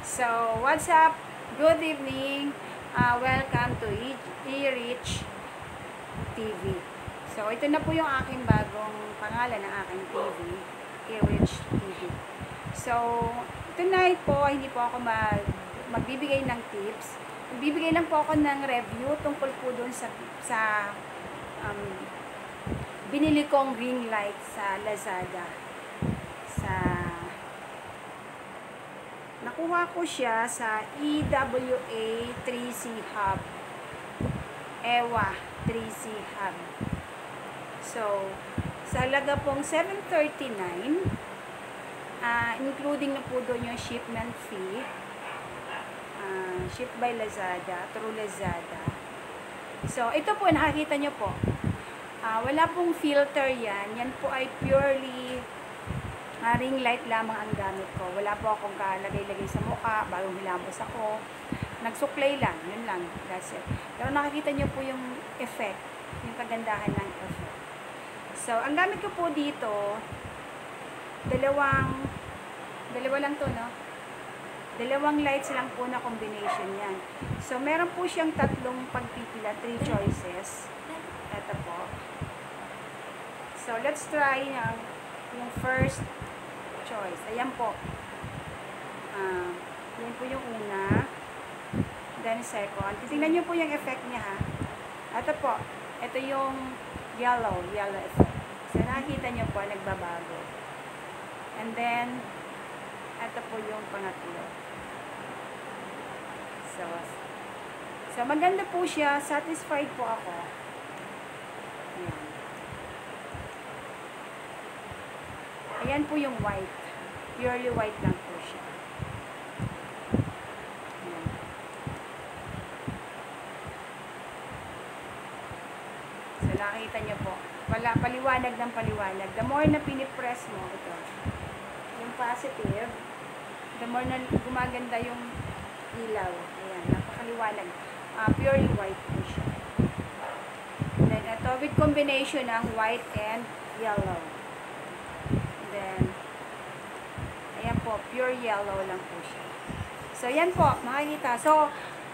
So, what's up? Good evening. Welcome to E-Rich TV. So, ito na po yung aking bagong pangalan ng aking TV, E-Rich TV. So, tonight po, hindi po ako magbibigay ng tips. Magbibigay lang po ako ng review tungkol po dun sa binili kong ring light sa Lazada. Nakuha ko siya sa EWA 3C Hub. EWA 3C Hub. So, sa halaga pong $739, including na po doon yung shipment fee, shipped by Lazada, through Lazada. So, ito po, nakakita nyo po. Wala pong filter yan. Yan po ay purely ring light lamang ang gamit ko. Wala po akong kalagay-lagay sa mukha, bagong hilamos ako. Nagsuklay lang, yun lang. That's it. Pero nakikita nyo po yung effect, yung kagandahan ng effect. So, ang gamit ko po dito, dalawa lang to, no? Dalawang lights lang po na combination yan. So, meron po siyang tatlong pagpipila, 3 choices. Ito po. So, let's try yung first choice. Ayan po. Yan po yung una. Then second. Titingnan nyo po yung effect niya, ha. Ito po. Ito yung yellow effect. So, nakikita nyo po, nagbabago. And then, ito po yung pangatlo. So maganda po siya. Satisfied po ako. Ayan. Ayan po yung white. Purely white lang po siya. Ayan. So, nakita nyo po. Paliwanag ng paliwanag. The more na pinipress mo, ito, yung positive, the more na gumaganda yung ilaw. Ayan, napakaliwanag. Purely white po siya. Then, ito, with combination ng white and yellow. Then, ayan po, pure yellow lang po siya. So, yan po, makikita. So,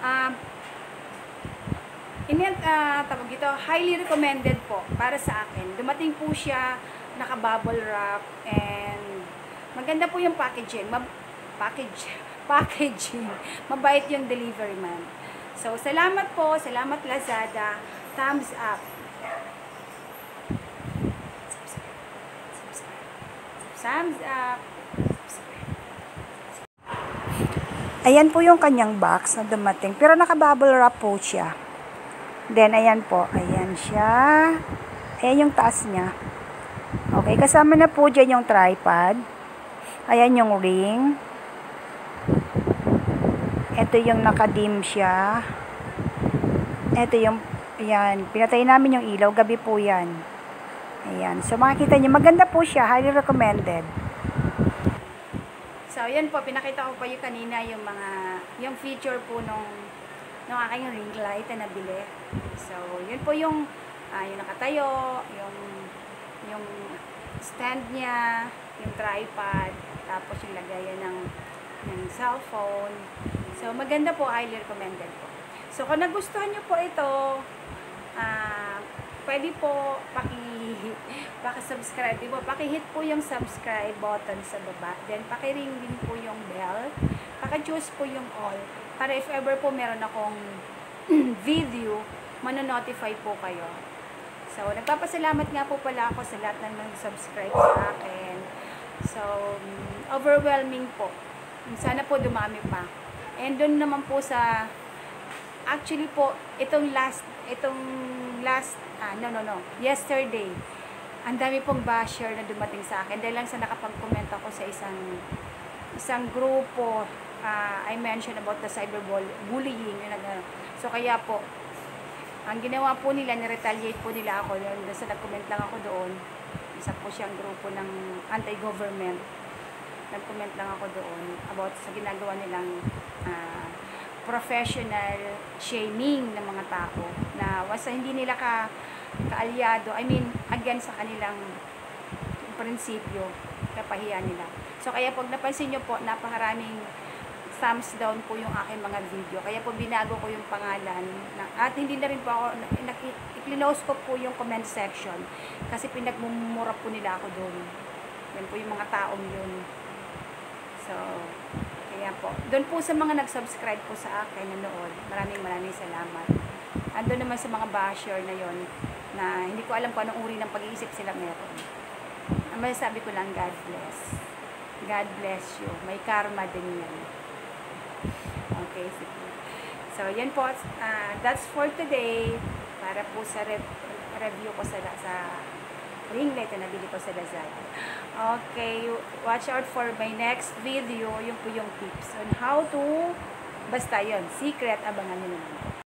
tawag ito, highly recommended po para sa akin. Dumating po siya, naka-bubble wrap, and maganda po yung packaging. Packaging. Mabait yung delivery man. So, salamat po. Salamat Lazada. Thumbs up. Thumbs up. Ayan po yung kanyang box na dumating. Pero naka-bubble wrap po siya. Then, ayan po. Ayan siya. Ayan yung taas niya. Okay. Kasama na po dyan yung tripod. Ayan yung ring. Ito yung nakadim siya. Ito yung, ayan, pinatay namin yung ilaw. Gabi po yan. Ayan. So, makikita nyo, maganda po siya. Highly recommended. So, ayan po, pinakita ko pa yung kanina yung feature po nung aking ring light na nabili. So, yun po yung nakatayo, yung stand niya, yung tripod, tapos yung lagayan ng cellphone. So, maganda po, highly recommended po. So, kung nagustuhan nyo po ito, pwede po paki-subscribe. Diba? Paki-hit po yung subscribe button sa baba. Then, paki-ring din po yung bell. Paki-choose po yung all. Para if ever po meron akong video, manonotify po kayo. So, nagpapasalamat nga po pala ako sa lahat ng nag-subscribe sa akin. So, overwhelming po. Sana po dumami pa. And doon naman po actually po, yesterday, ang dami pong basher na dumating sa akin. Dahil lang sa nakapag-comment ako sa isang grupo, I mentioned about the cyberbullying. So, kaya po, ang ginawa po nila, niretaliate po nila ako. Sa nag-comment lang ako doon. Isa po siyang grupo ng anti-government. Nag-comment lang ako doon about sa ginagawa nilang professional shaming ng mga tao na wasa hindi nila kaalyado, against sa kanilang prinsipyo, kapahiya nila. So, kaya pag napansin nyo po, napakaraming thumbs down po yung aking mga video. Kaya po binago ko yung pangalan. At hindi na rin po ako, i-close ko po yung comment section. Kasi pinagmumura po nila ako doon. Yan po yung mga taong yun. So, kaya po. Doon po sa mga nag-subscribe po sa akin, nanood, maraming salamat. Andun naman sa mga basher na yon na hindi ko alam kung anong uri ng pag-iisip sila meron. Ang masasabi ko lang, God bless. God bless you. May karma din yan. Okay, sige. So, yan po. That's for today. Para po sa review ko sa ring light na nabili ko sa Lazada. Okay, watch out for my next video. Yung po yung tips on how to, basta yon secret, abangan nyo naman.